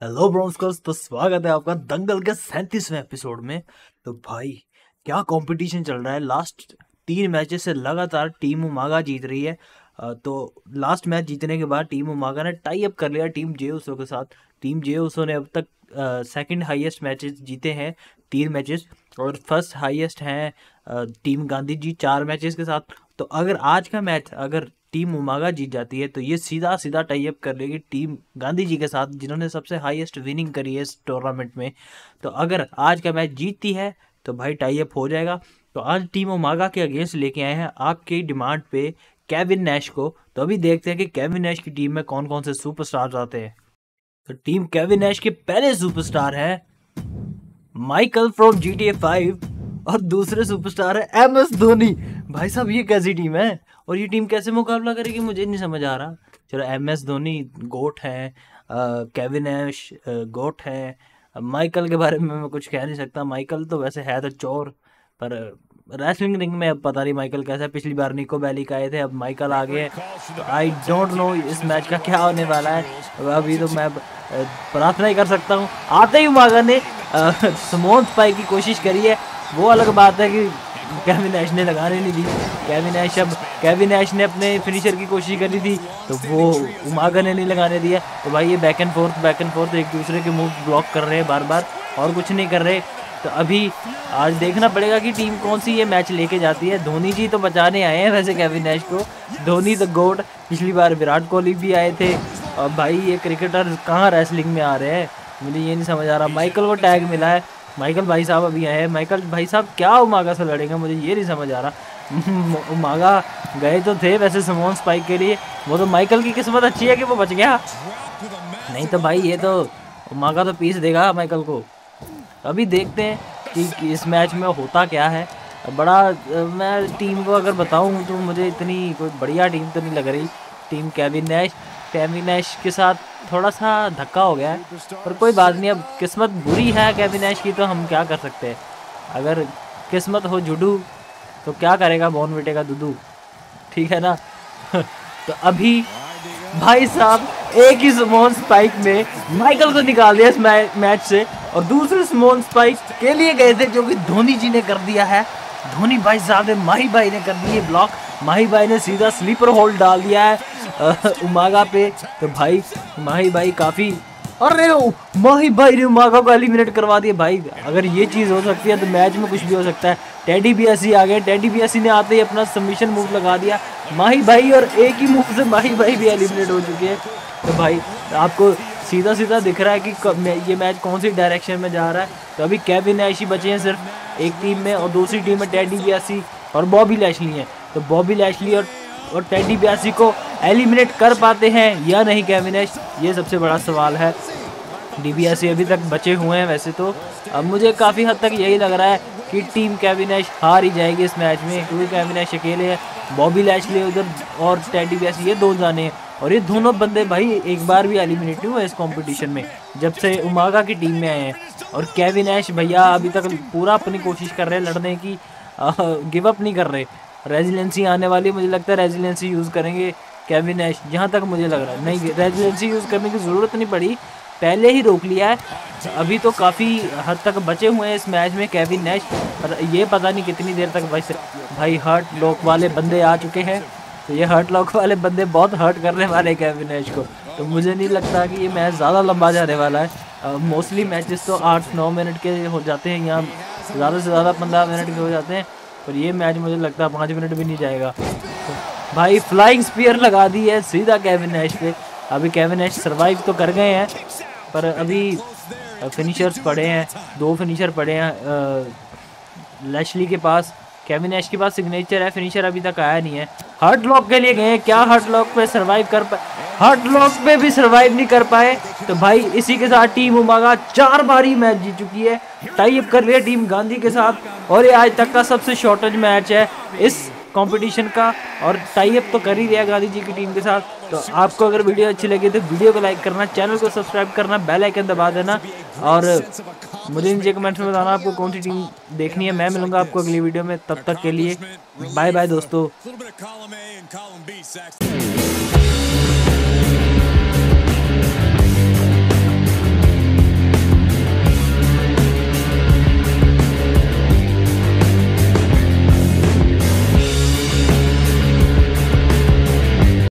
Hello ब्रोन्स्कर्स, तो स्वागत है आपका दंगल के 37वें एपिसोड में। तो भाई क्या कंपटीशन चल रहा है। लास्ट 3 मैचेस से लगातार टीम उमागा जीत रही है। तो लास्ट मैच जीतने के बाद टीम उमागा ने टाई अप कर लिया टीम जे उसो के साथ। टीम जे उसो ने अब तक सेकंड हाईएस्ट मैचेस जीते हैं 3 मैचेस, और फर्स्ट हाईएस्ट हैं टीम गांधी जी 4 मैचेस के साथ। तो अगर आज का मैच अगर टीम उमागा जीत जाती है तो ये सीधा सीधा टाई अप कर लेगी टीम गांधी जी के साथ, जिन्होंने सबसे हाईएस्ट विनिंग करी है इस टूर्नामेंट में। तो अगर आज का मैच जीतती है तो भाई टाई अप हो जाएगा। तो आज टीम उमागा के अगेंस्ट लेके आए हैं आपकी डिमांड पे केविन नैश को। तो अभी देखते हैं कि केविन नैश की टीम में कौन कौन से सुपरस्टार्स आते हैं। तो टीम केविन नैश के पहले सुपरस्टार है माइकल फ्रॉम GTA 5 और दूसरे सुपरस्टार है MS धोनी। भाई साहब ये कैसी टीम है और ये टीम कैसे मुकाबला करेगी, मुझे नहीं समझ आ रहा। चलो MS धोनी गोट है, केविन नैश गोट है। माइकल के बारे में मैं कुछ कह नहीं सकता, माइकल तो वैसे है तो चोर, पर रेसलिंग रिंग में अब पता नहीं माइकल कैसा है। पिछली बार निको बेली का आए थे, अब माइकल आ गए। तो आई डोंट नो इस मैच का क्या होने वाला है। अभी तो मैं प्रार्थना ही कर सकता हूँ। आते ही उमागा ने समोन स्पाई की कोशिश करी है, वो अलग बात है कि केविन नैश ने लगाने नहीं दी। केविन नैश ने अपने फिनिशर की कोशिश करी थी तो वो उमागा ने नहीं लगाने दिया। तो भाई ये बैक एंड फोर्थ एक दूसरे के मूव ब्लॉक कर रहे हैं बार बार और कुछ नहीं कर रहे। तो अभी आज देखना पड़ेगा कि टीम कौन सी ये मैच लेके जाती है। धोनी जी तो बचाने आए हैं वैसे केविन नैश को, धोनी द गोट। पिछली बार विराट कोहली भी आए थे। और भाई ये क्रिकेटर कहाँ रेसलिंग में आ रहे हैं, मुझे ये नहीं समझ आ रहा। माइकल को टैग मिला है, माइकल भाई साहब अभी आए हैं। माइकल भाई साहब क्या उमागा से लड़ेंगे, मुझे ये नहीं समझ आ रहा। उमागा गए तो थे वैसे समोन स्पाइक के लिए, वो तो माइकल की किस्मत अच्छी है कि वो बच गया, नहीं तो भाई ये तो उमागा तो पीस देगा माइकल को। अभी देखते हैं कि इस मैच में होता क्या है। बड़ा मैं टीम को अगर बताऊं तो मुझे इतनी कोई बढ़िया टीम तो नहीं लग रही। टीम केविन नैश के साथ थोड़ा सा धक्का हो गया है, पर कोई बात नहीं। अब किस्मत बुरी है केविन नैश की तो हम क्या कर सकते हैं। अगर किस्मत हो जुडू तो क्या करेगा बॉर्नविटे का दुदू, ठीक है ना। तो अभी भाई साहब एक ही समोन स्पाइक में माइकल को निकाल दिया इस मैच से, और दूसरे समोन स्पाइक के लिए गए थे जो कि धोनी जी ने कर दिया है। धोनी भाई साहब ने माही भाई ने कर दिए ब्लॉक, माही भाई ने सीधा स्लीपर होल्ड डाल दिया है उमागा पे। तो भाई माही भाई काफ़ी, अरे माही भाई ने उमागा को एलिमिनेट करवा दिया। भाई अगर ये चीज़ हो सकती है तो मैच में कुछ भी हो सकता है। टेडी बियासी आ गए, टेडी बियासी ने आते ही अपना सबमिशन मूव लगा दिया माही भाई, और एक ही मूव से माही भाई भी एलिमिनेट हो चुके हैं। तो भाई आपको सीधा सीधा दिख रहा है कि ये मैच कौन सी डायरेक्शन में जा रहा है। तो अभी केविन नैश ही बचे हैं सिर्फ एक टीम में, और दूसरी टीम में टेडी बियासी और बॉबी लैशली हैं। तो बॉबी लैशली और टेडी बियासी को एलिमिनेट कर पाते हैं या नहीं केविन नैश, ये सबसे बड़ा सवाल है। DiBiase अभी तक बचे हुए हैं वैसे तो। अब मुझे काफ़ी हद तक यही लग रहा है कि टीम केविन नैश हार ही जाएगी इस मैच में, क्योंकि केविन नैश अकेले है, बॉबी लैशली उधर और टेडी बियासी ये 2 जाने हैं। और ये दोनों बंदे भाई एक बार भी एलिमिनेट नहीं हुए इस कंपटीशन में जब से उमागा की टीम में आए हैं। और केविन नैश भैया अभी तक पूरा अपनी कोशिश कर रहे हैं लड़ने की, गिव अप नहीं कर रहे। रेजिलेंसी आने वाली, मुझे लगता है रेजिलेंसी यूज़ करेंगे केविन नैश, जहाँ तक मुझे लग रहा है। नहीं, रेजिलेंसी यूज़ करने की ज़रूरत नहीं पड़ी, पहले ही रोक लिया है। अभी तो काफ़ी हद तक बचे हुए हैं इस मैच में केविन नैश, पर ये पता नहीं कितनी देर तक भाई हर्ट लॉक वाले बंदे आ चुके हैं। तो ये हर्ट लॉक वाले बंदे बहुत हर्ट करने वाले हैं केविन नैश को। तो मुझे नहीं लगता कि ये मैच ज़्यादा लंबा जाने वाला है। मोस्टली मैचेस तो 8-9 मिनट के हो जाते हैं, यहाँ ज़्यादा से ज़्यादा 15 मिनट के हो जाते हैं, पर ये मैच मुझे लगता है 5 मिनट भी नहीं जाएगा। तो भाई फ्लाइंग स्पीयर लगा दी है सीधा केविन नैश पे। अभी केविन नैश सर्वाइव तो कर गए हैं, पर अभी फिनिशर्स पड़े हैं, 2 फिनिशर पड़े हैं लैशली के पास। केविन नैश के पास सिग्नेचर है, फिनिशर अभी तक आया नहीं है। हर्ट लॉक के लिए गए, क्या हर्ट लॉक पे सरवाइव कर पाए? हर्ट लॉक पे भी सरवाइव नहीं कर पाए। तो भाई इसी के साथ टीम उमागा 4 बार ही मैच जीत चुकी है, टाई अप कर लिया टीम गांधी के साथ, और ये आज तक का सबसे शॉर्टेज मैच है इस कंपटीशन का, और टाई अप तो कर ही दिया गांधी जी की टीम के साथ। तो आपको अगर वीडियो अच्छी लगी तो वीडियो को लाइक करना, चैनल को सब्सक्राइब करना, बेल आइकन दबा देना, और मुझे नीचे कमेंट्स में बताना आपको कौन सी टीम देखनी है। मैं मिलूंगा आपको अगली वीडियो में, तब तक के लिए बाय बाय दोस्तों।